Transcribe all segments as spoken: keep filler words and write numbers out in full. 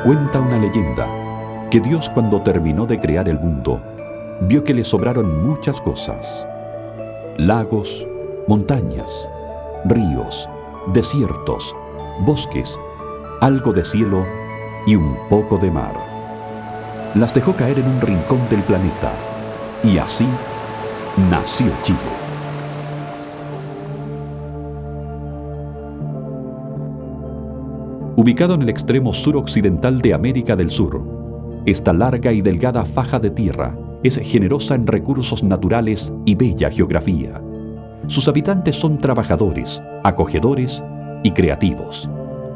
Cuenta una leyenda que Dios, cuando terminó de crear el mundo, vio que le sobraron muchas cosas: lagos, montañas, ríos, desiertos, bosques, algo de cielo y un poco de mar. Las dejó caer en un rincón del planeta y así nació Chile. Ubicado en el extremo suroccidental de América del Sur, esta larga y delgada faja de tierra es generosa en recursos naturales y bella geografía. Sus habitantes son trabajadores, acogedores y creativos.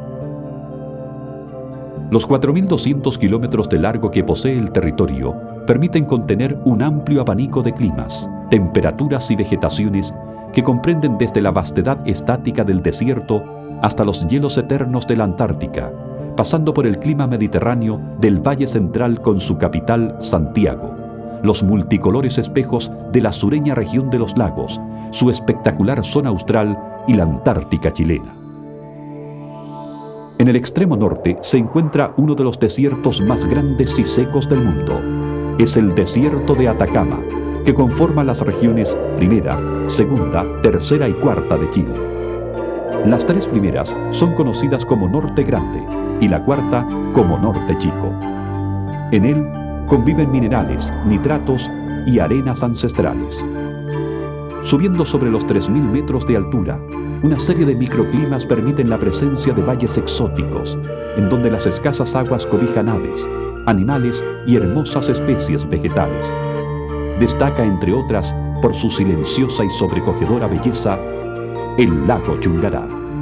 Los cuatro mil doscientos kilómetros de largo que posee el territorio permiten contener un amplio abanico de climas, temperaturas y vegetaciones que comprenden desde la vastedad estática del desierto hasta los hielos eternos de la Antártica, pasando por el clima mediterráneo del Valle Central con su capital, Santiago, los multicolores espejos de la sureña región de los lagos, su espectacular zona austral y la Antártica chilena. En el extremo norte se encuentra uno de los desiertos más grandes y secos del mundo. Es el desierto de Atacama, que conforma las regiones primera, segunda, tercera y cuarta de Chile. Las tres primeras son conocidas como Norte Grande y la cuarta como Norte Chico. En él conviven minerales, nitratos y arenas ancestrales. Subiendo sobre los tres mil metros de altura, una serie de microclimas permiten la presencia de valles exóticos, en donde las escasas aguas cobijan aves, animales y hermosas especies vegetales. Destaca, entre otras, por su silenciosa y sobrecogedora belleza, el lago Chungará.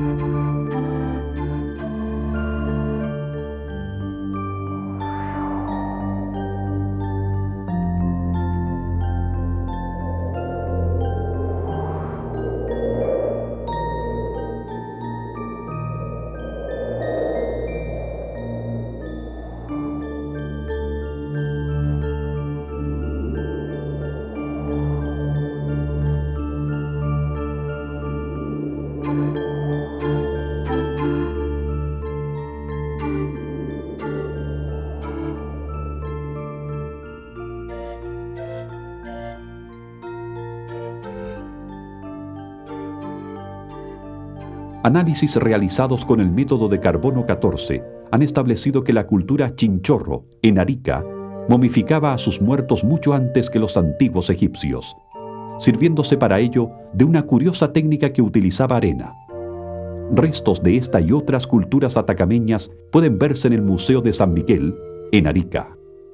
Análisis realizados con el método de carbono catorce han establecido que la cultura Chinchorro, en Arica, momificaba a sus muertos mucho antes que los antiguos egipcios, sirviéndose para ello de una curiosa técnica que utilizaba arena. Restos de esta y otras culturas atacameñas pueden verse en el Museo de San Miguel, en Arica.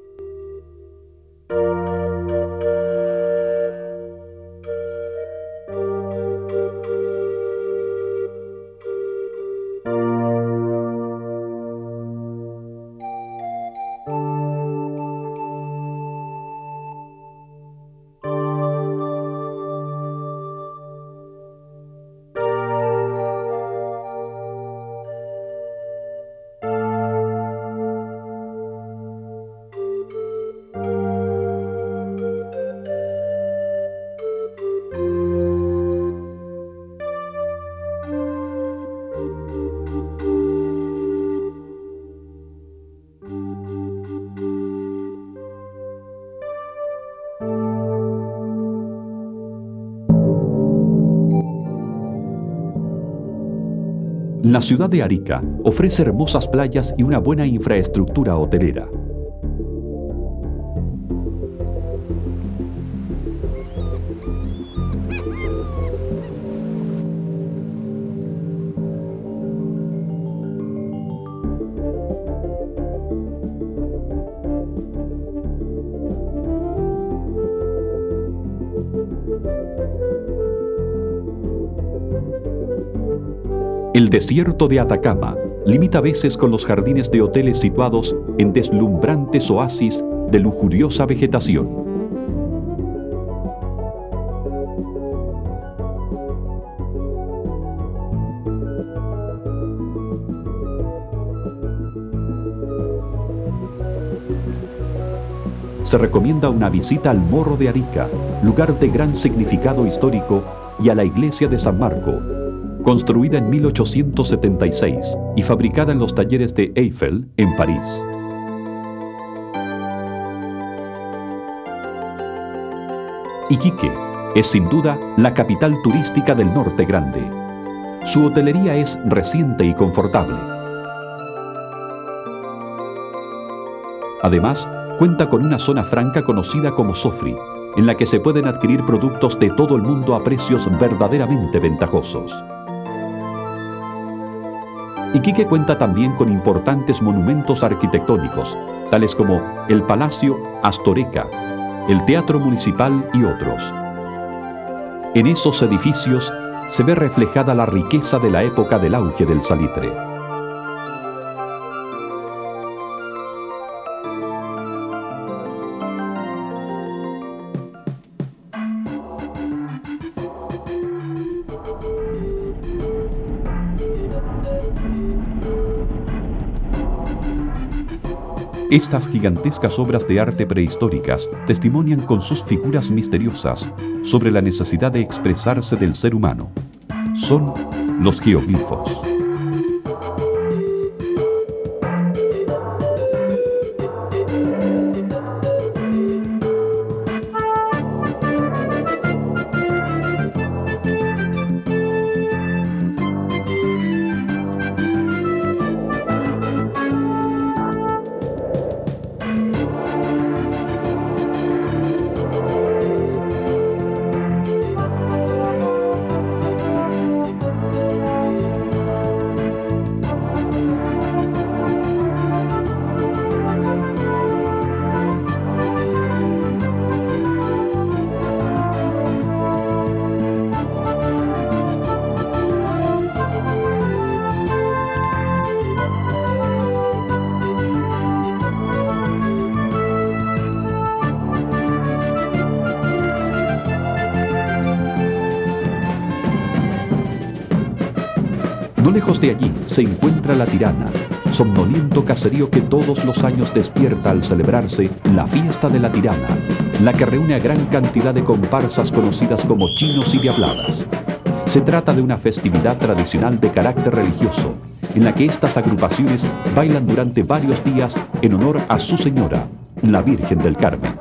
La ciudad de Arica ofrece hermosas playas y una buena infraestructura hotelera. El desierto de Atacama limita a veces con los jardines de hoteles situados en deslumbrantes oasis de lujuriosa vegetación. Se recomienda una visita al Morro de Arica, lugar de gran significado histórico, y a la iglesia de San Marco, construida en mil ochocientos setenta y seis y fabricada en los talleres de Eiffel, en París. Iquique es sin duda la capital turística del Norte Grande. Su hotelería es reciente y confortable. Además, cuenta con una zona franca conocida como Sofri, en la que se pueden adquirir productos de todo el mundo a precios verdaderamente ventajosos. Iquique cuenta también con importantes monumentos arquitectónicos, tales como el Palacio Astoreca, el Teatro Municipal y otros. En esos edificios se ve reflejada la riqueza de la época del auge del salitre. Estas gigantescas obras de arte prehistóricas testimonian con sus figuras misteriosas sobre la necesidad de expresarse del ser humano. Son los geoglifos. No lejos de allí se encuentra La Tirana, somnoliento caserío que todos los años despierta al celebrarse la fiesta de La Tirana, la que reúne a gran cantidad de comparsas conocidas como chinos y diabladas. Se trata de una festividad tradicional de carácter religioso, en la que estas agrupaciones bailan durante varios días en honor a su señora, la Virgen del Carmen.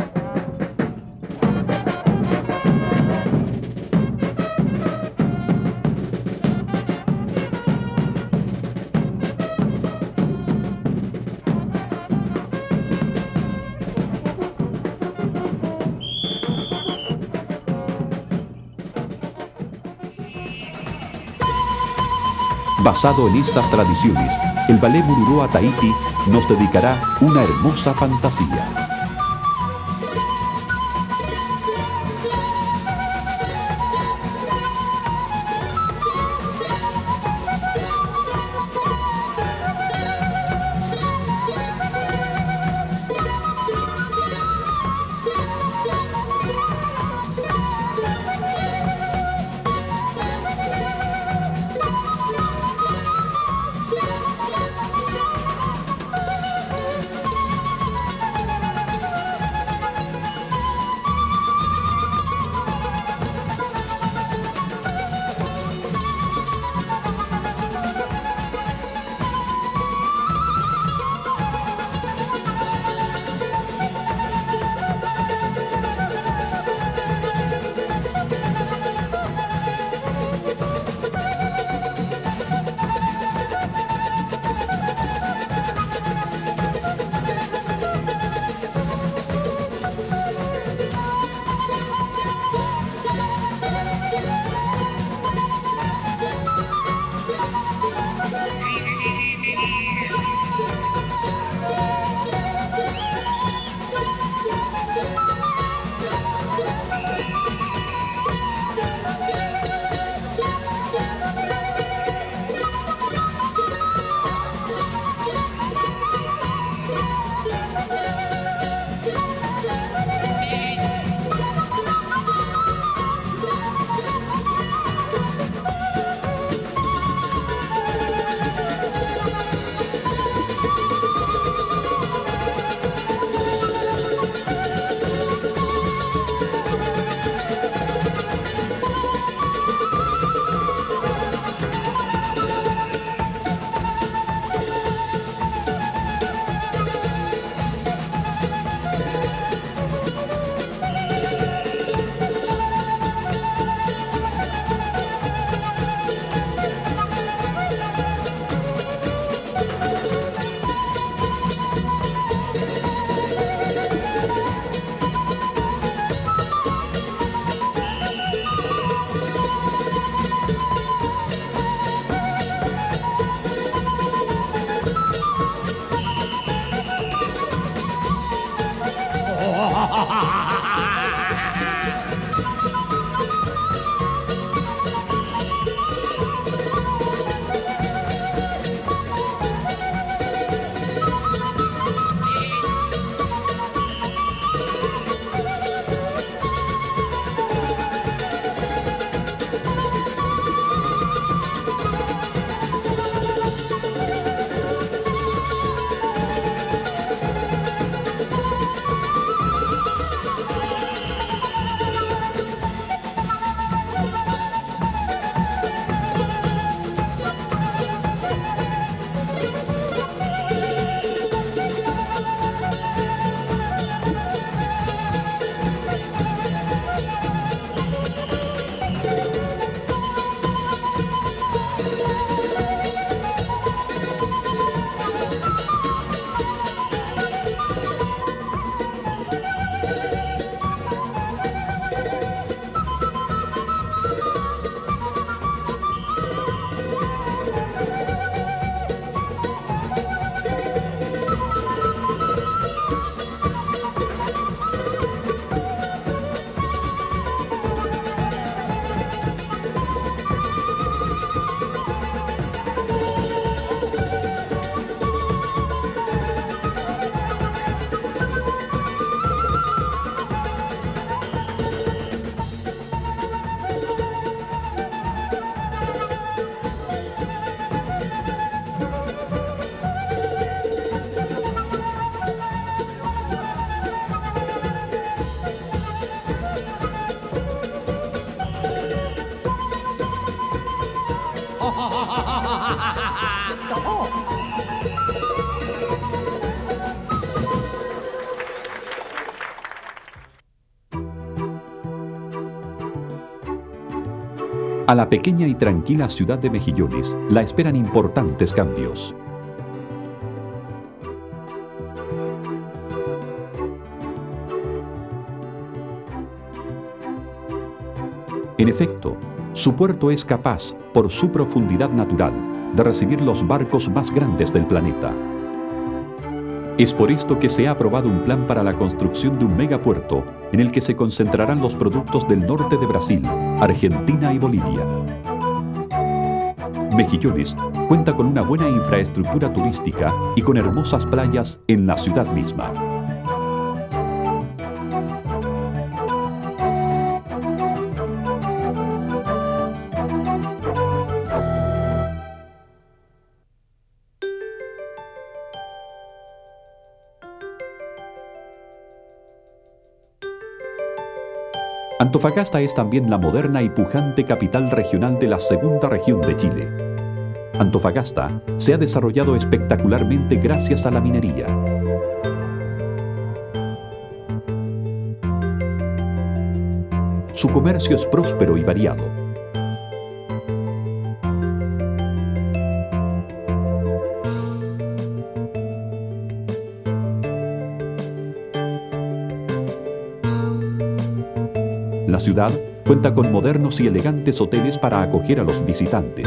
Basado en estas tradiciones, el Ballet Mururoa Tahiti nos dedicará una hermosa fantasía. A la pequeña y tranquila ciudad de Mejillones la esperan importantes cambios. En efecto, su puerto es capaz, por su profundidad natural, de recibir los barcos más grandes del planeta. Es por esto que se ha aprobado un plan para la construcción de un megapuerto en el que se concentrarán los productos del norte de Brasil, Argentina y Bolivia. Mejillones cuenta con una buena infraestructura turística y con hermosas playas en la ciudad misma. Antofagasta es también la moderna y pujante capital regional de la segunda región de Chile. Antofagasta se ha desarrollado espectacularmente gracias a la minería. Su comercio es próspero y variado. La ciudad cuenta con modernos y elegantes hoteles para acoger a los visitantes.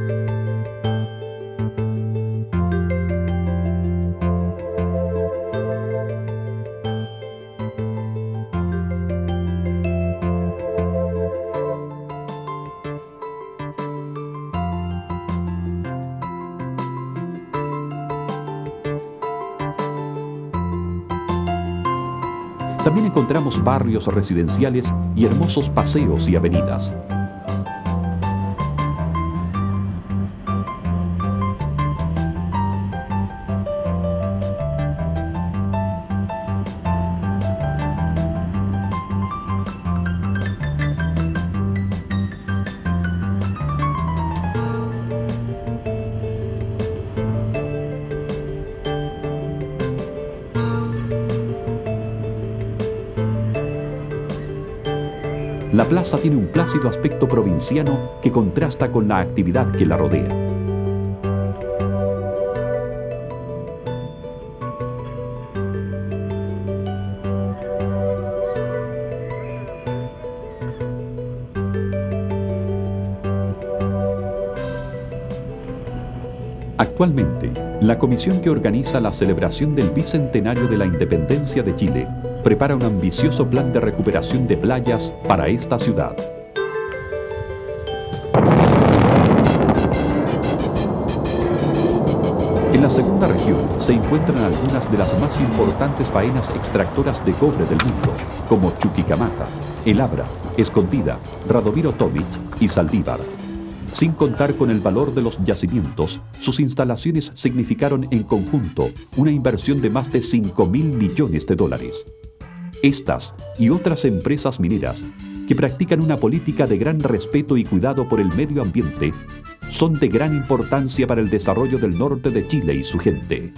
También encontramos barrios residenciales y hermosos paseos y avenidas. La plaza tiene un plácido aspecto provinciano que contrasta con la actividad que la rodea. Actualmente, la comisión que organiza la celebración del bicentenario de la independencia de Chile prepara un ambicioso plan de recuperación de playas para esta ciudad. En la segunda región se encuentran algunas de las más importantes faenas extractoras de cobre del mundo, como Chuquicamata, El Abra, Escondida, Radomiro Tomic y Saldívar. Sin contar con el valor de los yacimientos, sus instalaciones significaron en conjunto una inversión de más de cinco mil millones de dólares. Estas y otras empresas mineras, que practican una política de gran respeto y cuidado por el medio ambiente, son de gran importancia para el desarrollo del norte de Chile y su gente.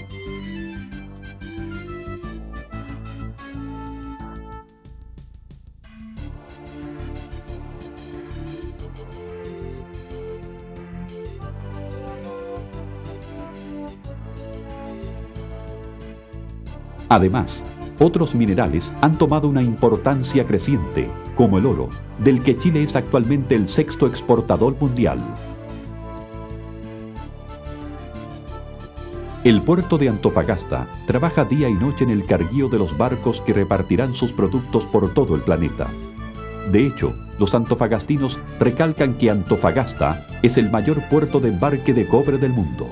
Además, otros minerales han tomado una importancia creciente, como el oro, del que Chile es actualmente el sexto exportador mundial. El puerto de Antofagasta trabaja día y noche en el carguío de los barcos que repartirán sus productos por todo el planeta. De hecho, los antofagastinos recalcan que Antofagasta es el mayor puerto de embarque de cobre del mundo.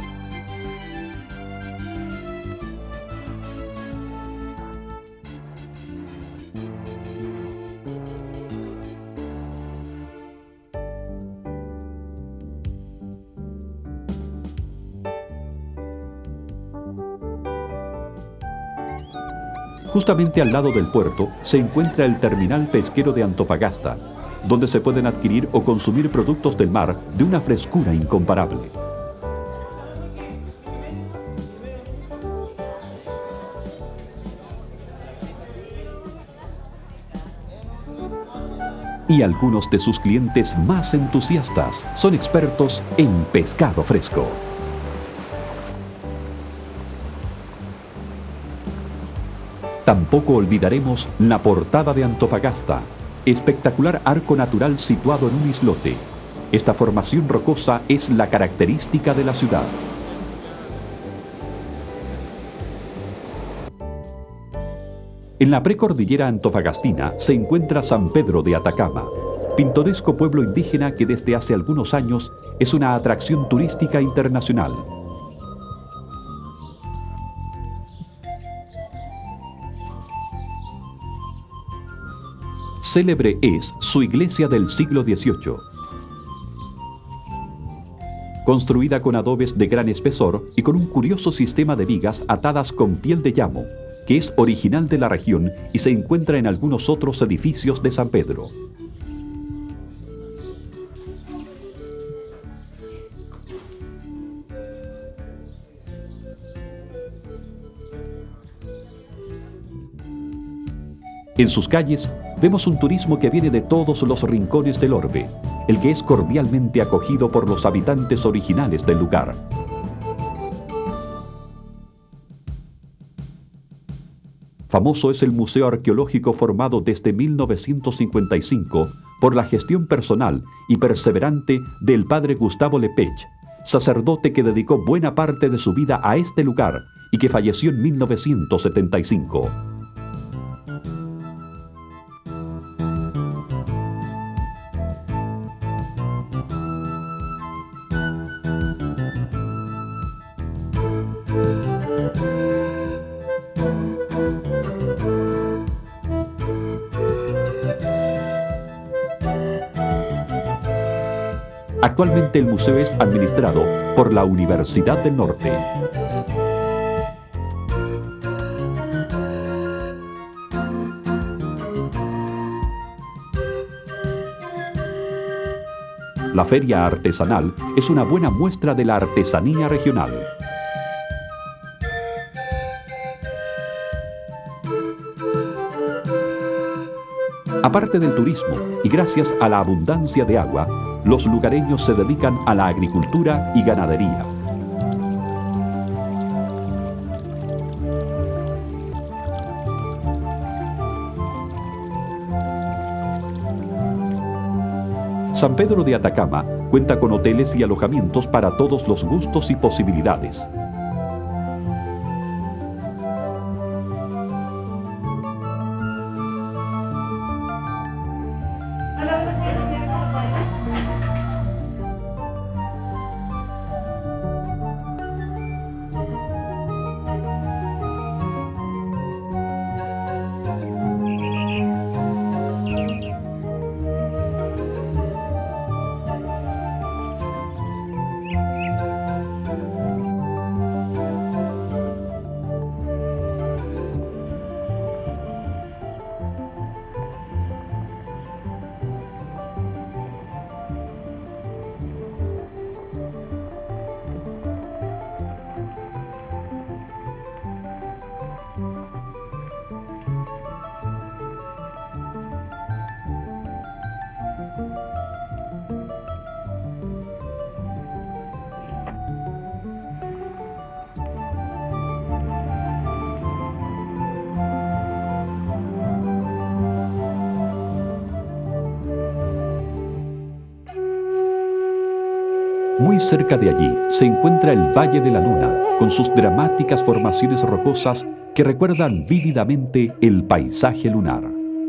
Justamente al lado del puerto se encuentra el terminal pesquero de Antofagasta, donde se pueden adquirir o consumir productos del mar de una frescura incomparable. Y algunos de sus clientes más entusiastas son expertos en pescado fresco. Tampoco olvidaremos la Portada de Antofagasta, espectacular arco natural situado en un islote. Esta formación rocosa es la característica de la ciudad. En la precordillera antofagastina se encuentra San Pedro de Atacama, pintoresco pueblo indígena que desde hace algunos años es una atracción turística internacional. Célebre es su iglesia del siglo dieciocho. Construida con adobes de gran espesor y con un curioso sistema de vigas atadas con piel de llamo, que es original de la región y se encuentra en algunos otros edificios de San Pedro. En sus calles vemos un turismo que viene de todos los rincones del orbe, el que es cordialmente acogido por los habitantes originales del lugar. Famoso es el Museo Arqueológico formado desde mil novecientos cincuenta y cinco por la gestión personal y perseverante del padre Gustavo Lepech, sacerdote que dedicó buena parte de su vida a este lugar y que falleció en mil novecientos setenta y cinco. Actualmente el museo es administrado por la Universidad del Norte. La feria artesanal es una buena muestra de la artesanía regional. Aparte del turismo y gracias a la abundancia de agua, los lugareños se dedican a la agricultura y ganadería. San Pedro de Atacama cuenta con hoteles y alojamientos para todos los gustos y posibilidades. Muy cerca de allí se encuentra el Valle de la Luna, con sus dramáticas formaciones rocosas que recuerdan vívidamente el paisaje lunar.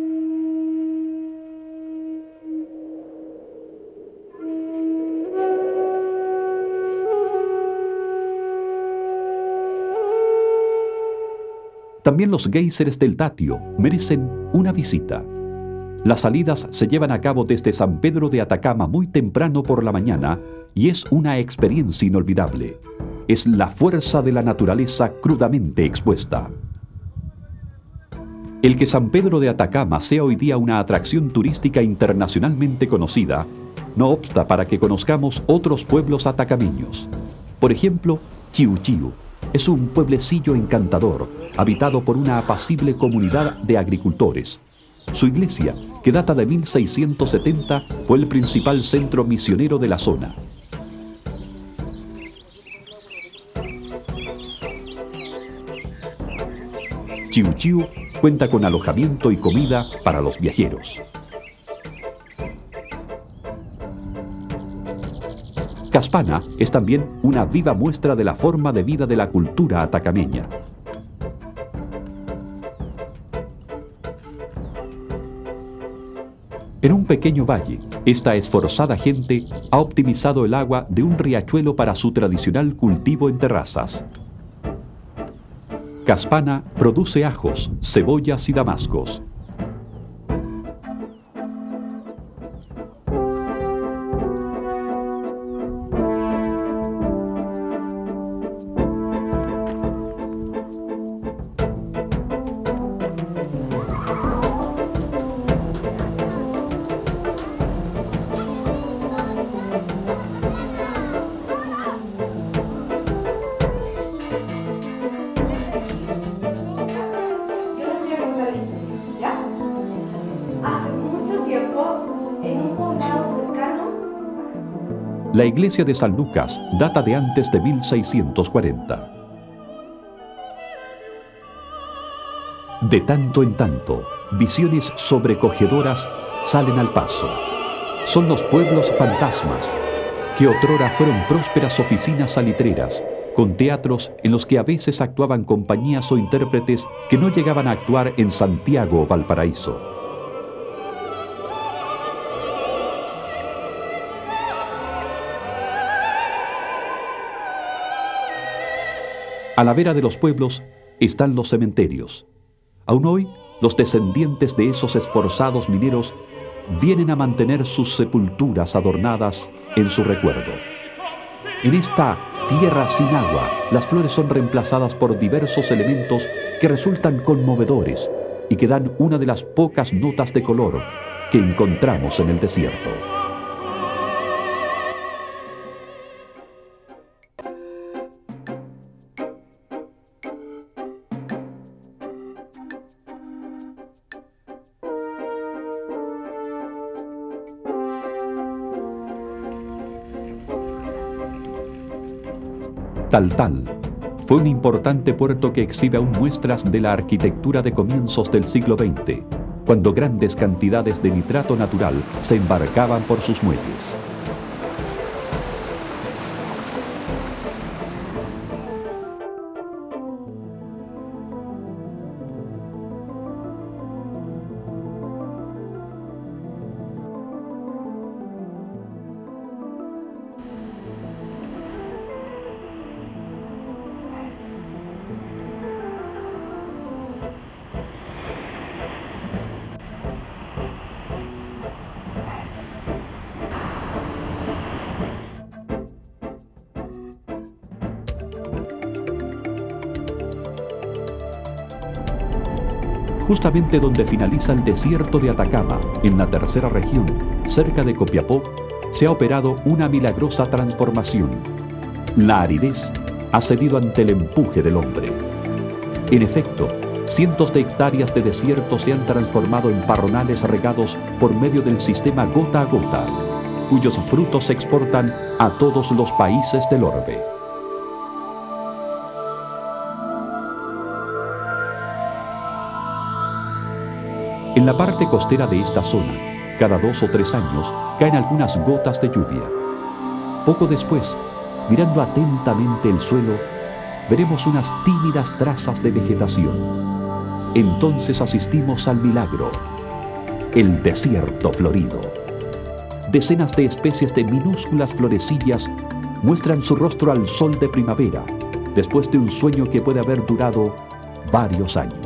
También los géiseres del Tatio merecen una visita. Las salidas se llevan a cabo desde San Pedro de Atacama muy temprano por la mañana y es una experiencia inolvidable. Es la fuerza de la naturaleza crudamente expuesta. El que San Pedro de Atacama sea hoy día una atracción turística internacionalmente conocida no obsta para que conozcamos otros pueblos atacameños. Por ejemplo, Chiu Chiu es un pueblecillo encantador, habitado por una apacible comunidad de agricultores. Su iglesia que data de mil seiscientos setenta, fue el principal centro misionero de la zona. Chiu Chiu cuenta con alojamiento y comida para los viajeros. Caspana es también una viva muestra de la forma de vida de la cultura atacameña. En un pequeño valle, esta esforzada gente ha optimizado el agua de un riachuelo para su tradicional cultivo en terrazas. Caspana produce ajos, cebollas y damascos. La iglesia de San Lucas data de antes de mil seiscientos cuarenta. De tanto en tanto, visiones sobrecogedoras salen al paso. Son los pueblos fantasmas, que otrora fueron prósperas oficinas salitreras, con teatros en los que a veces actuaban compañías o intérpretes que no llegaban a actuar en Santiago o Valparaíso. A la vera de los pueblos están los cementerios. Aún hoy, los descendientes de esos esforzados mineros vienen a mantener sus sepulturas adornadas en su recuerdo. En esta tierra sin agua, las flores son reemplazadas por diversos elementos que resultan conmovedores y que dan una de las pocas notas de color que encontramos en el desierto. Taltal fue un importante puerto que exhibe aún muestras de la arquitectura de comienzos del siglo veinte, cuando grandes cantidades de nitrato natural se embarcaban por sus muelles. Justamente donde finaliza el desierto de Atacama, en la tercera región, cerca de Copiapó, se ha operado una milagrosa transformación. La aridez ha cedido ante el empuje del hombre. En efecto, cientos de hectáreas de desierto se han transformado en parronales regados por medio del sistema gota a gota, cuyos frutos se exportan a todos los países del orbe. En la parte costera de esta zona, cada dos o tres años, caen algunas gotas de lluvia. Poco después, mirando atentamente el suelo, veremos unas tímidas trazas de vegetación. Entonces asistimos al milagro, el desierto florido. Decenas de especies de minúsculas florecillas muestran su rostro al sol de primavera, después de un sueño que puede haber durado varios años.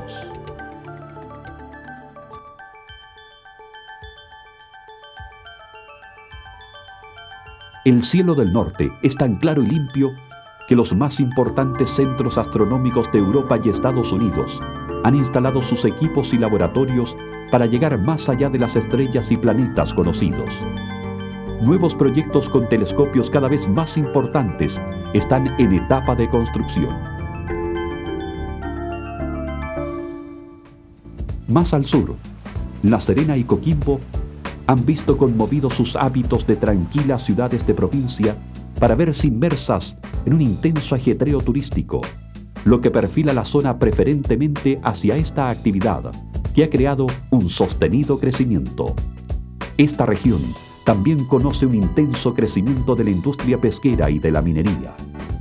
El cielo del norte es tan claro y limpio que los más importantes centros astronómicos de Europa y Estados Unidos han instalado sus equipos y laboratorios para llegar más allá de las estrellas y planetas conocidos. Nuevos proyectos con telescopios cada vez más importantes están en etapa de construcción. Más al sur, La Serena y Coquimbo han visto conmovidos sus hábitos de tranquilas ciudades de provincia para verse inmersas en un intenso ajetreo turístico, lo que perfila la zona preferentemente hacia esta actividad, que ha creado un sostenido crecimiento. Esta región también conoce un intenso crecimiento de la industria pesquera y de la minería.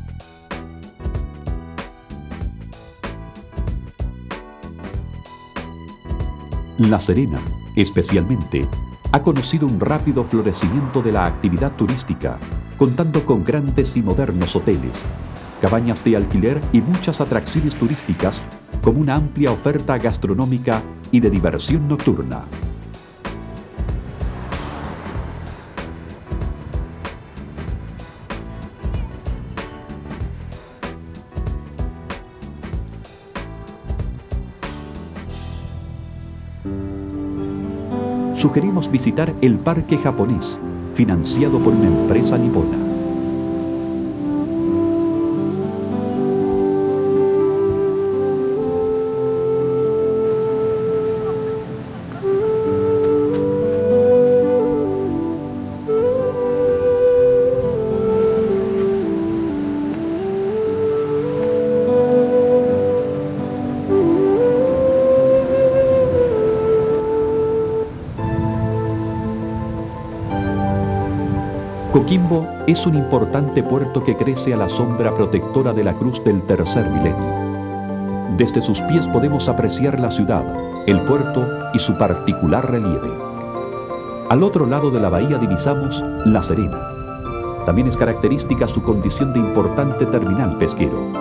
La Serena, especialmente, ha conocido un rápido florecimiento de la actividad turística, contando con grandes y modernos hoteles, cabañas de alquiler y muchas atracciones turísticas, como una amplia oferta gastronómica y de diversión nocturna. Sugerimos visitar el Parque Japonés, financiado por una empresa nipona. Coquimbo es un importante puerto que crece a la sombra protectora de la cruz del tercer milenio. Desde sus pies podemos apreciar la ciudad, el puerto y su particular relieve. Al otro lado de la bahía divisamos La Serena. También es característica su condición de importante terminal pesquero.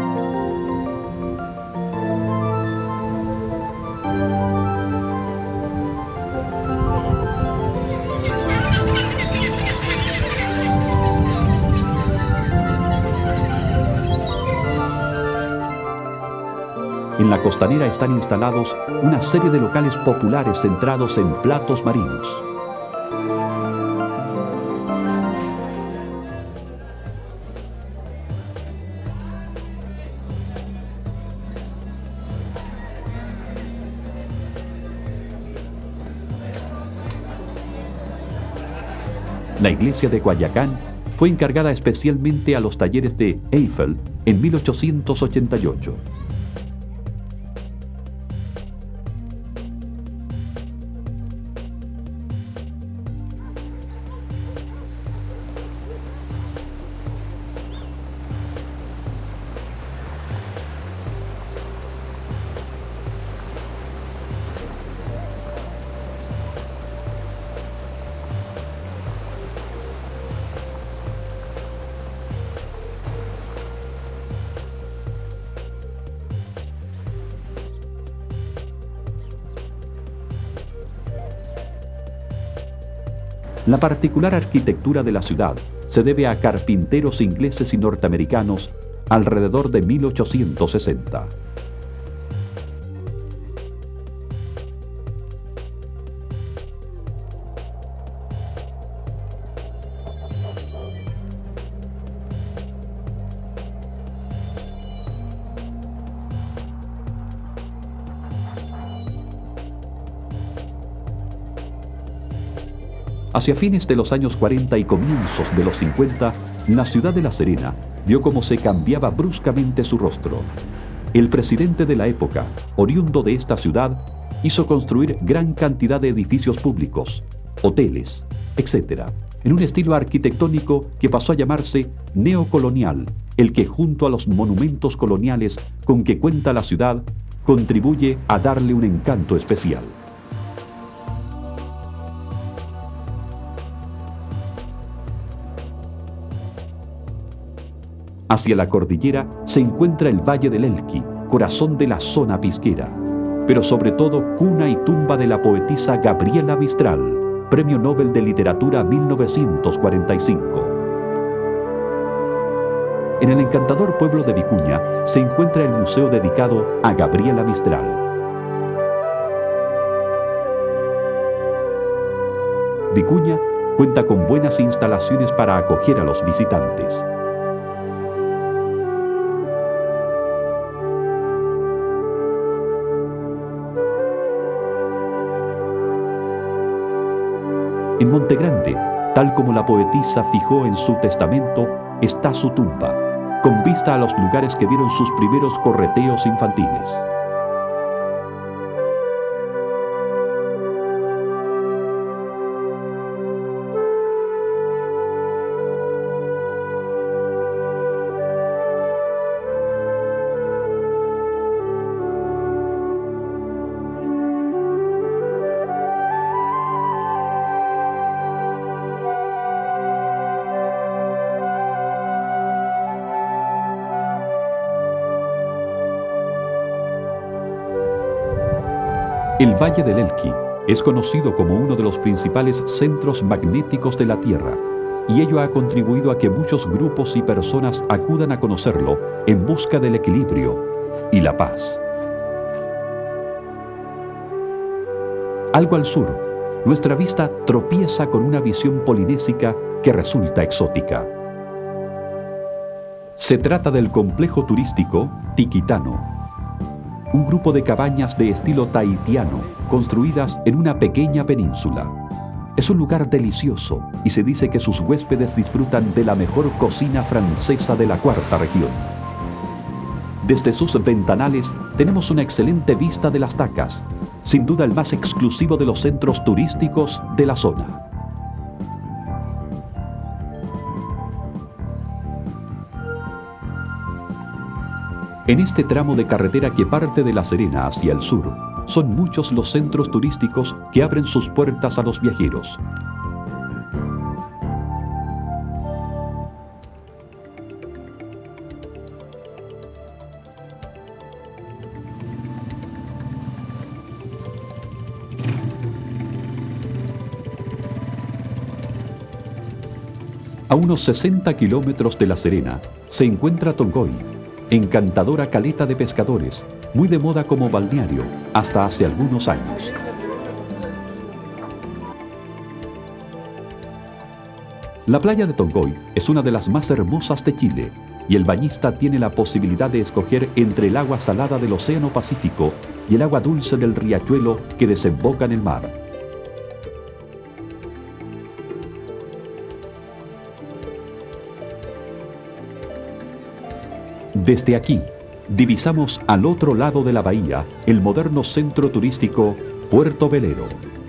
En la costanera están instalados una serie de locales populares centrados en platos marinos. La iglesia de Guayacán fue encargada especialmente a los talleres de Eiffel en mil ochocientos ochenta y ocho. La particular arquitectura de la ciudad se debe a carpinteros ingleses y norteamericanos alrededor de mil ochocientos sesenta. Hacia fines de los años cuarenta y comienzos de los cincuenta, la ciudad de La Serena vio cómo se cambiaba bruscamente su rostro. El presidente de la época, oriundo de esta ciudad, hizo construir gran cantidad de edificios públicos, hoteles, etcétera, en un estilo arquitectónico que pasó a llamarse neocolonial, el que junto a los monumentos coloniales con que cuenta la ciudad, contribuye a darle un encanto especial. Hacia la cordillera se encuentra el Valle del Elqui, corazón de la zona pisquera, pero sobre todo cuna y tumba de la poetisa Gabriela Mistral, Premio Nobel de Literatura mil novecientos cuarenta y cinco. En el encantador pueblo de Vicuña se encuentra el museo dedicado a Gabriela Mistral. Vicuña cuenta con buenas instalaciones para acoger a los visitantes. En Monte Grande, tal como la poetisa fijó en su testamento, está su tumba, con vista a los lugares que vieron sus primeros correteos infantiles. El Valle del Elqui es conocido como uno de los principales centros magnéticos de la Tierra, y ello ha contribuido a que muchos grupos y personas acudan a conocerlo en busca del equilibrio y la paz. Algo al sur, nuestra vista tropieza con una visión polinésica que resulta exótica. Se trata del complejo turístico Tiquitano, un grupo de cabañas de estilo tahitiano construidas en una pequeña península. Es un lugar delicioso y se dice que sus huéspedes disfrutan de la mejor cocina francesa de la cuarta región. Desde sus ventanales tenemos una excelente vista de las Tacas, sin duda el más exclusivo de los centros turísticos de la zona. En este tramo de carretera que parte de La Serena hacia el sur, son muchos los centros turísticos que abren sus puertas a los viajeros. A unos sesenta kilómetros de La Serena se encuentra Tongoy, encantadora caleta de pescadores, muy de moda como balneario hasta hace algunos años. La playa de Tongoy es una de las más hermosas de Chile y el bañista tiene la posibilidad de escoger entre el agua salada del Océano Pacífico y el agua dulce del riachuelo que desemboca en el mar. Desde aquí, divisamos al otro lado de la bahía el moderno centro turístico Puerto Velero.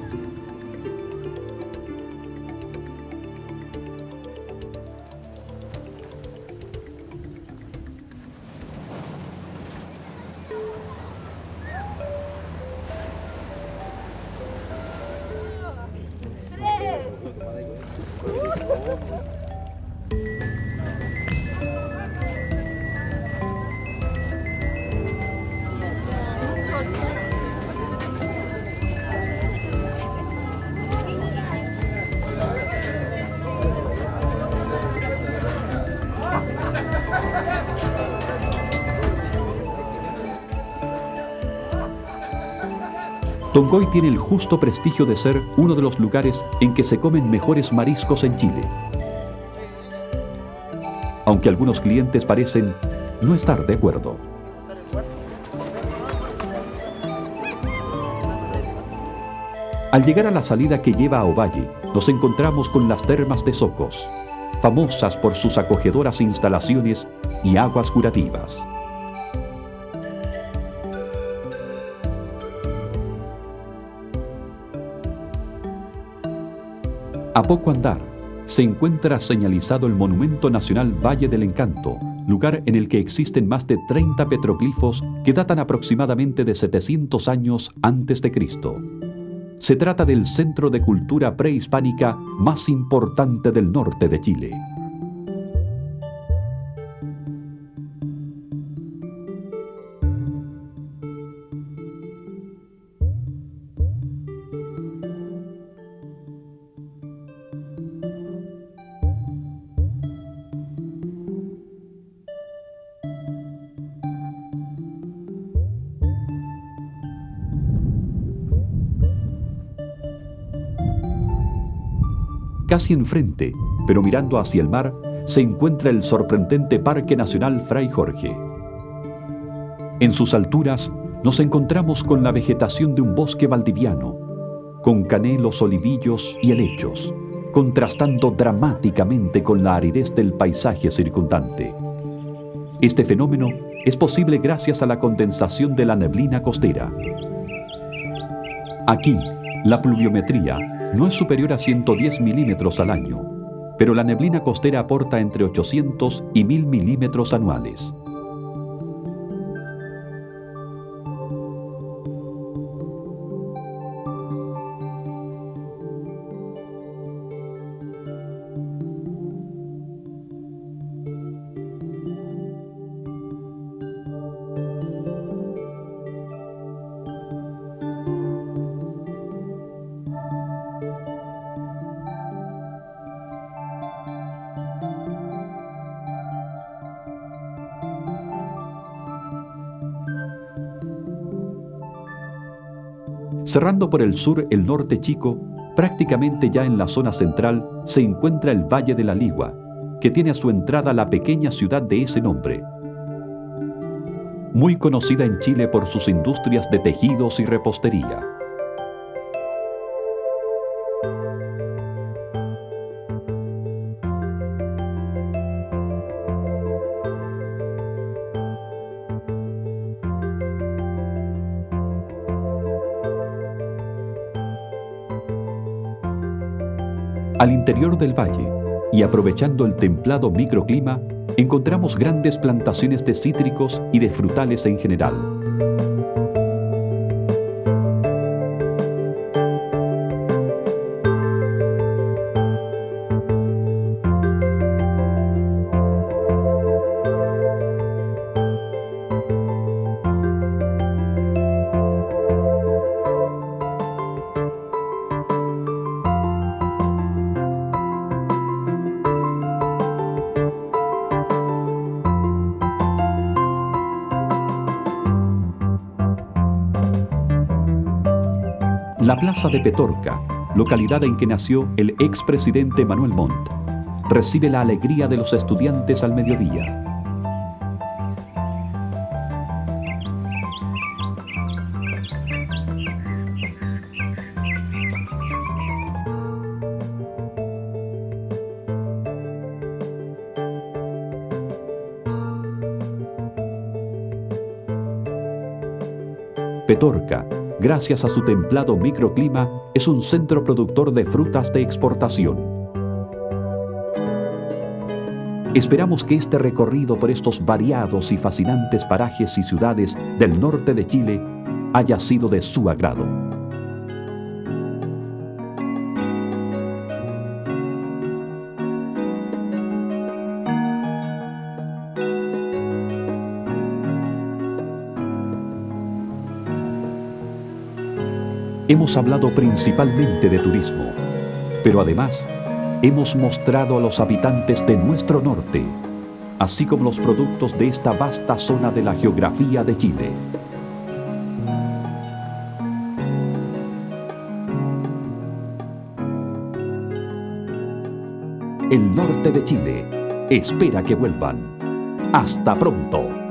Tongoy tiene el justo prestigio de ser uno de los lugares en que se comen mejores mariscos en Chile. Aunque algunos clientes parecen no estar de acuerdo. Al llegar a la salida que lleva a Ovalle, nos encontramos con las termas de Socos, famosas por sus acogedoras instalaciones y aguas curativas. A poco andar, se encuentra señalizado el Monumento Nacional Valle del Encanto, lugar en el que existen más de treinta petroglifos que datan aproximadamente de setecientos años antes de Cristo. Se trata del centro de cultura prehispánica más importante del norte de Chile. Casi enfrente, pero mirando hacia el mar, se encuentra el sorprendente Parque Nacional Fray Jorge. En sus alturas nos encontramos con la vegetación de un bosque valdiviano, con canelos, olivillos y helechos, contrastando dramáticamente con la aridez del paisaje circundante. Este fenómeno es posible gracias a la condensación de la neblina costera. Aquí, la pluviometría no es superior a ciento diez milímetros al año, pero la neblina costera aporta entre ochocientos y mil milímetros anuales. Cerrando por el sur el norte Chico, prácticamente ya en la zona central se encuentra el Valle de la Ligua, que tiene a su entrada la pequeña ciudad de ese nombre. Muy conocida en Chile por sus industrias de tejidos y repostería. Al interior del valle, y aprovechando el templado microclima, encontramos grandes plantaciones de cítricos y de frutales en general. La plaza de Petorca, localidad en que nació el expresidente Manuel Montt, recibe la alegría de los estudiantes al mediodía. Petorca, gracias a su templado microclima, es un centro productor de frutas de exportación. Esperamos que este recorrido por estos variados y fascinantes parajes y ciudades del norte de Chile haya sido de su agrado. Hemos hablado principalmente de turismo, pero además hemos mostrado a los habitantes de nuestro norte, así como los productos de esta vasta zona de la geografía de Chile. El norte de Chile espera que vuelvan. ¡Hasta pronto!